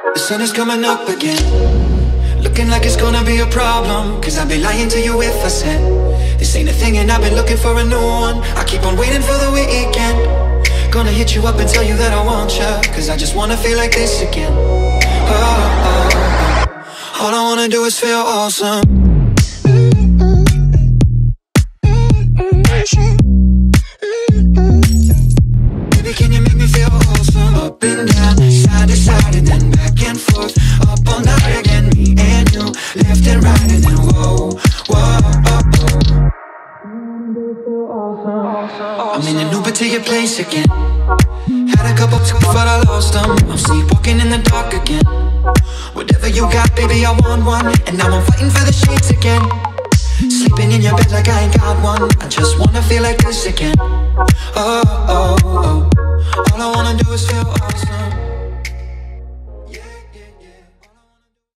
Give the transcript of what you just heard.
The sun is coming up again, looking like it's gonna be a problem. Cause I'd be lying to you if I said this ain't a thing and I've been looking for a new one. I keep on waiting for the weekend. Gonna hit you up and tell you that I want you, cause I just wanna feel like this again. Oh, oh, oh. All I wanna do is feel awesome. Baby, can you make me feel awesome? Up and down, side to side, and then back and forth. Up all night again, me and you, left and right, and then whoa, whoa, oh, oh. I'm in an Uber to your place again. Had a couple tips but I lost them. I'm sleepwalking in the dark again. Whatever you got, baby, I want one. And now I'm fighting for the sheets again. Sleeping in your bed like I ain't got one. I just wanna feel like this again. Oh, oh, oh. All I wanna do is feel awesome.